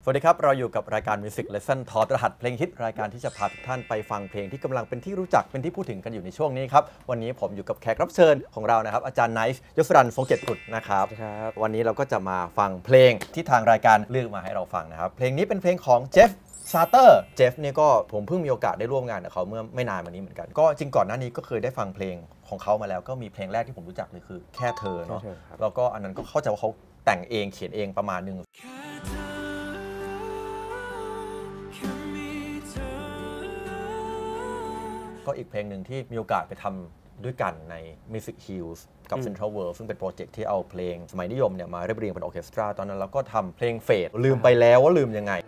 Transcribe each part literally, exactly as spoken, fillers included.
สวัสดีครับเราอยู่กับรายการ Music Lesson ถอดรหัสเพลงฮิตรายการที่จะพาทุกท่านไปฟังเพลงที่กำลังเป็นที่รู้จักเป็นที่พูดถึงกันอยู่ในช่วงนี้ครับวันนี้ผมอยู่กับแขกรับเชิญของเรานะครับอาจารย์ไนท์ยศรันท์ ฟงเกียรติกุลนะครับวันนี้เราก็จะมาฟังเพลงที่ทางรายการเลือกมาให้เราฟังนะครับเพลงนี้เป็นเพลงของเจฟซาเตอร์เจฟนี่ก็ผมเพิ่งมีโอกาสได้ร่วมงานกับเขาเมื่อไม่นานมานี้เหมือนกันก็จริงก่อนหน้านี้ก็เคยได้ฟังเพลงของเขามาแล้วก็มีเพลงแรกที่ผมรู้จักเลยคือแค่เธอเนาะแล้วก็อันนั้นก็เข้าใจว่าเขาแต่งเองเขียนเองประมาณนึงก็อีกเพลงหนึ่งที่มีโอกาสไปทำด้วยกันใน Music Hills กับ Central World ซึ่งเป็นโปรเจกต์ที่เอาเพลงสมัยนิยมเนี่ยมาเรียบเรียงเป็นออร์เคสตราตอนนั้นเราก็ทำเพลงเฟดลืมไปแล้วว่าลืมยังไง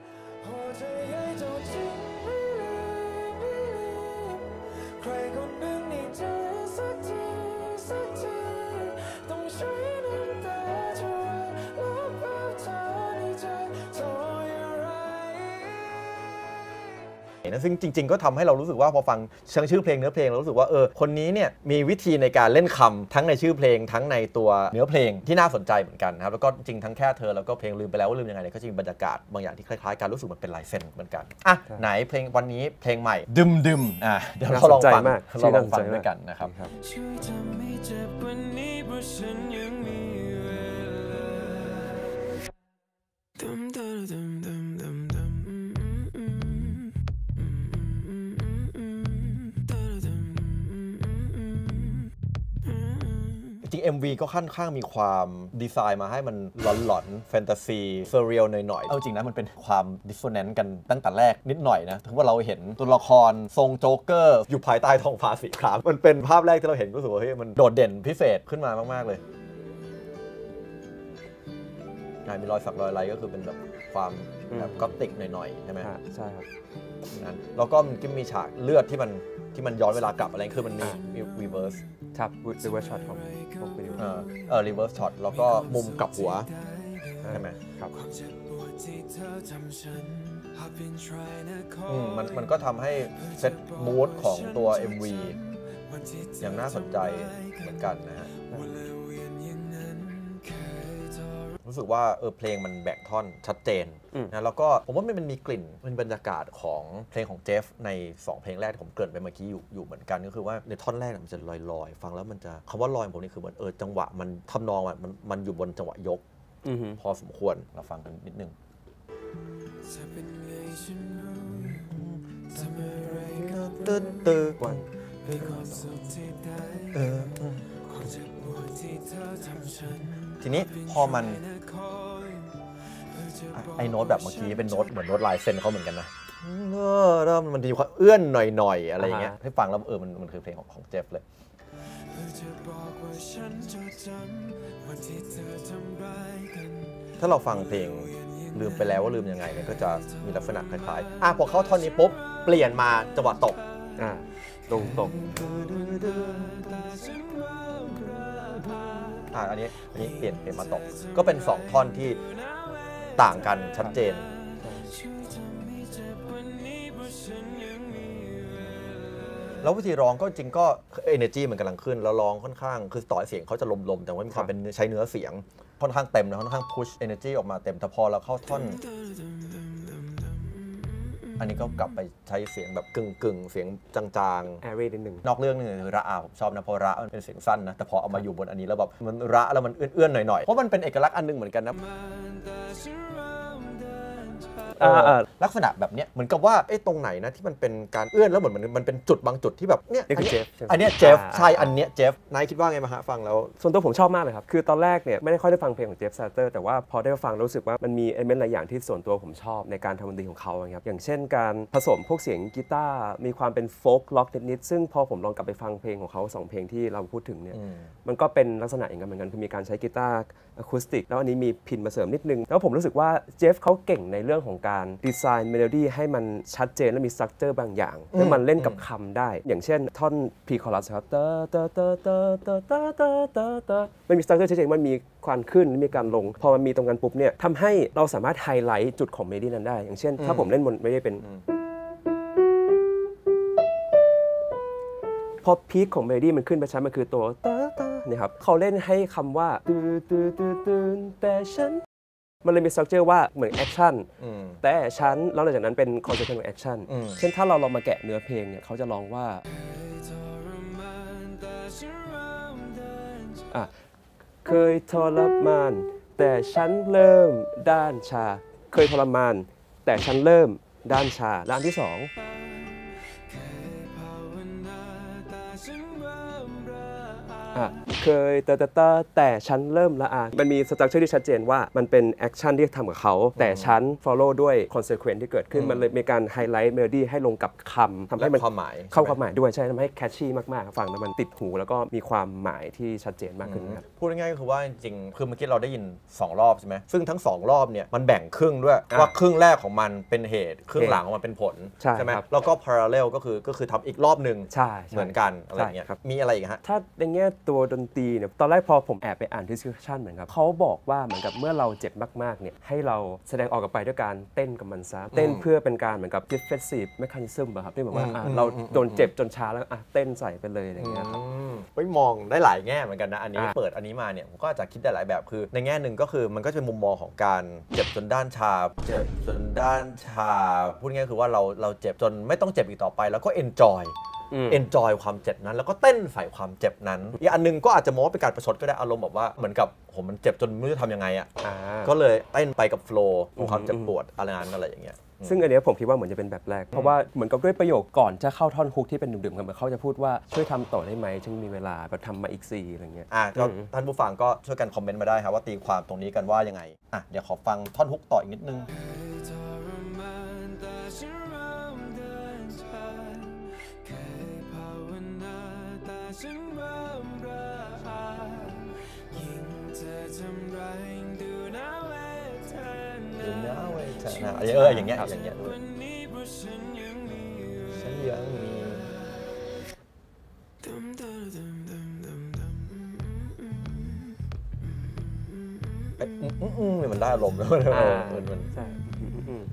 นะซึ่งจริงๆก็ทำให้เรารู้สึกว่าพอฟังชื่อเพลงเนื้อเพลงเรารู้สึกว่าเออคนนี้เนี่ยมีวิธีในการเล่นคำทั้งในชื่อเพลงทั้งในตัวเนื้อเพลงที่น่าสนใจเหมือนกันนะครับแล้วก็จริงทั้งแค่เธอแล้วก็เพลงลืมไปแล้วว่าลืมยังไงเนี่ยก็จริงบรรยากาศบางอย่างที่คล้ายๆกันรู้สึกมันเป็นลายเส้นเหมือนกันอ่ะไหนเพลงวันนี้เพลงใหม่ดึมดึมอ่ะเดี๋ยวเราลองฟังเราลองฟังด้วยกันนะครับจริง เอ็ม วี ก็ค่อนข้างมีความดีไซน์มาให้มันหลอนๆแฟนตาซีเซเรียลหน่อยๆเอาจริงนะมันเป็นความดิสโซแนนซ์กันตั้งแต่แรกนิดหน่อยนะถึงว่าเราเห็นตัวละครทรงโจ๊กเกอร์อยู่ภายใต้ท้องฟ้าสีครามมันเป็นภาพแรกที่เราเห็นรู้สึกว่าเฮ้ยมันโดดเด่นพิเศษขึ้นมามากๆเลยมีรอยสักรอยอะไรก็คือเป็นแบบความแบบก๊อธิกหน่อยๆใช่ไหมใช่ครับนั้นแล้วก็มันก็มีฉากเลือดที่มันที่มันย้อนเวลากลับอะไรคือมันมีรีเวิร์สครับรีเวิร์สช็อตของของวิดีโอเออเออรีเวิร์สช็อตแล้วก็มุมกลับหัวใช่ไหมครับอืมมันมันก็ทำให้เซตมูดของตัว เอ็ม วี อย่างน่าสนใจเหมือนกันนะฮะรู้สึกว่าเออเพลงมันแบ่งท่อนชัดเจนนะแล้วก็ผมว่ามันมีกลิ่นเป็นบรรยากาศของเพลงของเจฟในสองเพลงแรกที่ผมเกริ่นไปเมื่อกี้อยู่อยู่เหมือนกันก็คือว่าในท่อนแรกมันจะลอยๆฟังแล้วมันจะคำว่าลอยผมนี่คือมันเออจังหวะมันทำนองมันมันอยู่บนจังหวะยกพอสมควรเราฟังกันนิดนึงตึ๊ดตึ๊ดวันทีนี้พอมันไอ้โน้ตแบบเมื่อกี้เป็นโน้ตเหมือนโน้ตลายเซ็นเขาเหมือนกันนะแล้วมันมีความเอื้อนหน่อยๆอะไรอย่างเงี้ยให้ฟังแล้วเออมันมันคือเพลงของของเจฟเลยถ้าเราฟังเพลงลืมไปแล้วว่าลืมยังไงเนี่ยก็จะมีลักษณะคล้ายๆอ่ะพอเข้าท่อนนี้ปุ๊บเปลี่ยนมาจังหวะตกอ่าตรงตกอ่าอันนี้อันนี้เปลี่ยนเปลี่ยนมาตกก็เป็นสองท่อนที่ต่างกันชัดเจนแล้ววิธีร้องก็จริงก็ energy มันกำลังขึ้นแล้วร้องค่อนข้างคือต่อเสียงเขาจะลมๆแต่ว่ามีความเป็นใช้เนื้อเสียงค่อนข้างเต็มนะค่อนข้าง push energy ออกมาเต็มแต่พอเราเข้าท่อนอันนี้ก็กลับไปใช้เสียงแบบกึ่งกึ่งเสียงจางๆแอร์เรย์นิดนึงนอกเรื่องนึงคือระอาผมชอบนะเพราะระมันเป็นเสียงสั้นนะแต่พอเอามาอยู่บนอันนี้แล้วแบบมันระแล้วมันเอื้อนๆหน่อยๆเพราะมันเป็นเอกลักษณ์อันนึงเหมือนกันนะลักษณะแบบนี้เหมือนกับว่าไอ้ตรงไหนนะที่มันเป็นการเอื้อนแล้วเหมือนมันเป็นจุดบางจุดที่แบบเนี้ยอันนี้อันนี้เจฟใช่อันเนี้ยเจฟนายคิดว่าไงมาฮะฟังแล้วส่วนตัวผมชอบมากเลยครับคือตอนแรกเนี่ยไม่ได้ค่อยได้ฟังเพลงของเจฟซาเตอร์แต่ว่าพอได้ฟังรู้สึกว่ามันมีเอลิเมนต์หลายอย่างที่ส่วนตัวผมชอบในการทำดนตรีของเขาครับอย่างเช่นการผสมพวกเสียงกีตาร์มีความเป็นโฟล์คล็อกนิดๆซึ่งพอผมลองกลับไปฟังเพลงของเขาสองเพลงที่เราพูดถึงเนี่ยมันก็เป็นลักษณะอย่างนั้นเหมือนกันคือมีการใช้กีตาร์อะคูสติกแล้วอันนี้มีพินมาเสริมนิดนึงแล้วผมรู้สึกว่าเจฟเขาเก่งในเรื่องของการดีไซน์เมโลดี้ให้มันชัดเจนและมีสตรัคเจอร์บางอย่างแล้วมันเล่นกับคำได้อย่างเช่นท่อนพรีคอรัสครับเตอเตอเตอเตอเตอเตอเตอเตอเตอมันมีสตรัคเจอร์ชัดเจนมันมีความขึ้นมีการลงพอมันมีตรงกันปุ๊บเนี่ยทำให้เราสามารถไฮไลท์จุดของเมโลดี้นั้นได้อย่างเช่นถ้าผมเล่นบนไม่ได้เป็นพอพีคของเมโลดี้มันขึ้นไปชัดมันคือตัวเตอเตอเนี่ยครับเขาเล่นให้คำว่าตื่นตื่นตื่นแต่ฉันมันเลยมี structure ว่าเหมือน action อืมแต่ฉันแล้วหลังจากนั้นเป็น consequence ของ action อืมเช่นถ้าเราลองมาแกะเนื้อเพลงเนี่ยเขาจะร้องว่าอ่ะเคยทรมานแต่ฉันเริ่มด้านชาเคยทรมานแต่ฉันเริ่มด้านชาและอันที่สองอ่ะเคยตาตาตาแต่ฉันเริ่มละอามันมีสตรัคเจอร์ที่ชัดเจนว่ามันเป็นแอคชั่นที่ทำกับเขาแต่ฉัน follow ด้วย consequence ที่เกิดขึ้นมันเลยมีการไฮไลท์เมโลดี้ให้ลงกับคำทำให้มันความหมายเข้าความหมายด้วยใช่ทำให้ catchy มากๆฟังแล้วมันติดหูแล้วก็มีความหมายที่ชัดเจนมากขึ้นครับพูดง่ายๆก็คือว่าจริงๆคือเมื่อกี้เราได้ยินสองรอบใช่ไหมซึ่งทั้งสองรอบเนี่ยมันแบ่งครึ่งด้วยว่าครึ่งแรกของมันเป็นเหตุครึ่งหลังของมันเป็นผลใช่ไหมครับแล้วก็ parallel ก็คือก็คือทำอีกรอบหนึ่งใช่ใช่เหมือนกันอะไรอย่างเงี้ยใช่ครับมีอะไรอีกฮะถ้าในแง่ตัวดนตรีเนี่ยตอนแรกพอผมแอบไปอ่าน description เหมือนกับเขาบอกว่าเหมือนกับเมื่อเราเจ็บมากๆเนี่ยให้เราแสดงออกกับไปด้วยการเต้นกับมันซะเต้นเพื่อเป็นการเหมือนกับ defensive mechanism อะครับที่แบบว่าอ่ะเราโดนเจ็บจนชาแล้วอ่ะเต้นใส่ไปเลยอย่างเงี้ยครับอืมเฮ้ยมองได้หลายแง่เหมือนกันนะอันนี้อ่ะเปิดอันนี้มาเนี่ยผมก็อาจจะคิดได้หลายแบบคือในแง่หนึ่งก็คือมันก็จะเป็นมุมมองของการเจ็บจนด้านชาเจ็บจนด้านชาพูดง่ายๆคือว่าเราเราเจ็บจนไม่ต้องเจ็บอีกต่อไปแล้วก็ enjoy อืม enjoy ความเจ็บนั้นแล้วก็เต้นใส่ความเจ็บนั้นอีกอันหนึงก็อาจจะมองว่าเป็นการประชดก็ได้อารมณ์แบบว่าเหมือนกับผมมันเจ็บจนไม่รู้จะทำยังไงอ่ะอ่าก็เลยเต้นไปกับโฟล์ของความเจ็บปวดอะไรนั้นอะไรอย่างเงี้ยซึ่งอันเนี้ยผมคิดว่าเหมือนจะเป็นแบบแรก เพราะว่าเหมือนกับด้วยประโยคก่อนจะเข้าท่อนฮุกที่เป็นดื่มๆกันเหมือนเขาจะพูดว่าช่วยทำต่อได้ไหมฉันมีเวลาแบบทำมาอีกสี่อะไรเงี้ยอ่ะก็อืมท่านผู้ฟังก็ช่วยกันคอมเมนต์มาได้ครับว่าตีความตรงนี้กันว่ายังไงอ่ะเดี๋ยวขอฟังท่อนฮุกต่ออีกนิดนึง เอออย่างเงี้ยอย่างเงี้ยฉันยังมีเอ้ยอืมอืมอืมมันได้อารมณ์แล้วมันอ่ามันมันใช่อืม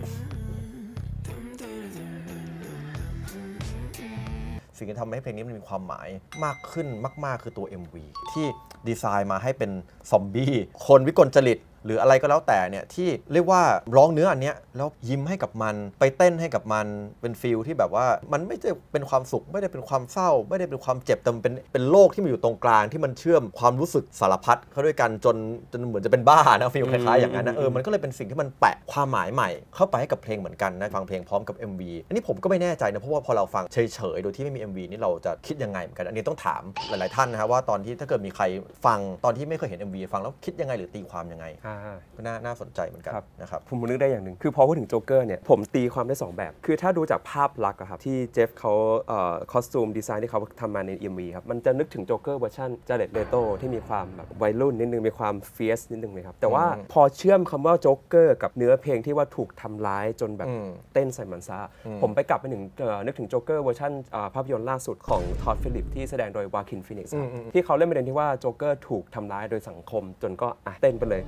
สิ่งที่ทำให้เพลงนี้มันมีความหมายมากขึ้นมากๆคือตัว เอ็ม วี ที่ดีไซน์มาให้เป็นซอมบี้คนวิกลจริตหรืออะไรก็แล้วแต่เนี่ยที่เรียกว่าร้องเนื้ออันเนี้ยแล้วยิ้มให้กับมันไปเต้นให้กับมันเป็นฟีลที่แบบว่ามันไม่ได้เป็นความสุขไม่ได้เป็นความเศร้าไม่ได้เป็นความเจ็บแต่มันเป็นเป็นโลกที่มันอยู่ตรงกลางที่มันเชื่อมความรู้สึกสารพัดเข้าด้วยกันจนจนเหมือนจะเป็นบ้านะฟีลคล้ายๆอย่างนั้นนะเออมันก็เลยเป็นสิ่งที่มันแปะความหมายใหม่เข้าไปให้กับเพลงเหมือนกันนะฟังเพลงพร้อมกับ เอ็ม วี อันนี้ผมก็ไม่แน่ใจนะเพราะว่าพอเราฟังเฉยๆโดยที่ไม่มี เอ็ม วี นี่เราจะคิดยังไงเหมือนกันอันนี้ต้องถามหลายๆท่านนะฮะว่าตอนที่ถ้าเกิดมีใครฟังตอนที่ไม่เคยเห็น เอ็ม วี ฟังแล้วคิดยังไงหรือตีความยังไงอ่าก็น่าน่าสนใจเหมือนกันครับนะครับผมนึกได้อย่างหนึ่งคือพอพูดถึงโจ๊กเกอร์เนี่ยผมตีความได้สองแบบ คือถ้าดูจากภาพลักษณ์อะครับที่เจฟเขาเอ่อคอสตูมดีไซน์ที่เขาทำมาใน เอ็ม วี ครับมันจะนึกถึงโจ๊กเกอร์เวอร์ชันจาเร็ดเลโตที่มีความแบบวัยรุ่นนิดนึงมีความเฟียสนิดนึงเลยครับแต่ว่าอืมพอเชื่อมคำว่าโจ๊กเกอร์กับเนื้อเพลงที่ว่าถูกทำร้ายจนแบบอืมเต้นใส่มันซะอืมผมไปกลับไปถึงเอ่อนึกถึงโจ๊กเกอร์เวอร์ชันอ่าภาพยนตร์ล่าสุดของทอดฟิลิปที่แสดงโดยวาคินฟีนิกซ์ครับที่เขาเล่นประเด็นที่ว่าโจ๊กเกอร์ถูกทำร้ายโดยสังคมจนก็อ่ะเต้นไปเลย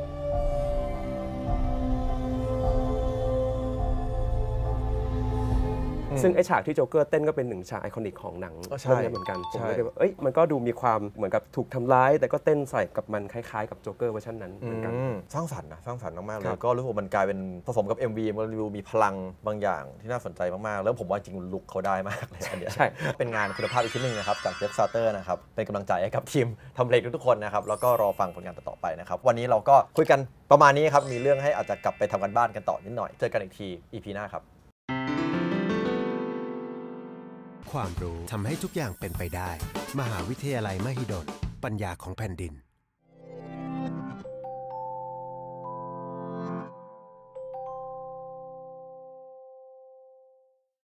ซึ่งไอฉากที่โจ๊กเกอร์เต้นก็เป็นหนึ่งฉากไอคอนิกของหนังก็ใช่เรื่องนี้เหมือนกันผมใช่เลยได้ว่าเอ้ยมันก็ดูมีความเหมือนกับถูกทำร้าย แต่ก็เต้นใส่กับมันคล้ายๆกับโจ๊กเกอร์เวอร์ชันนั้นเหมือนกันอืมสร้างสรรค์นะสร้างสรรค์มากๆเลครัยบก็รู้สึกว่ามันกลายเป็นผสมกับ เอ็ม วี มันดูมีพลังบางอย่างที่น่าสนใจมากๆ แล้วผมว่าจริงลุคเขาได้มากเลยอันเนี้ยใช่เป็นงานคุณภาพอีกชิ้นหนึ่งนะครับจากเจฟซาเตอร์นะครับเป็นกำลังใจให้กับทีมทำเพลงทุกๆคนนะครับแล้วก็รอฟังผลงานต่อๆไปนะครับวันนี้เราก็คุยกันประมาณนี้ครับมีเรื่องให้อาจจะกลับไปทำกันบ้านกันต่อนิดหน่อยเจอกันอีกที อี พี หน้าครับความรู้ทำให้ทุกอย่างเป็นไปได้ มหาวิทยาลัยมหิดล ปัญญาของแผ่นดิน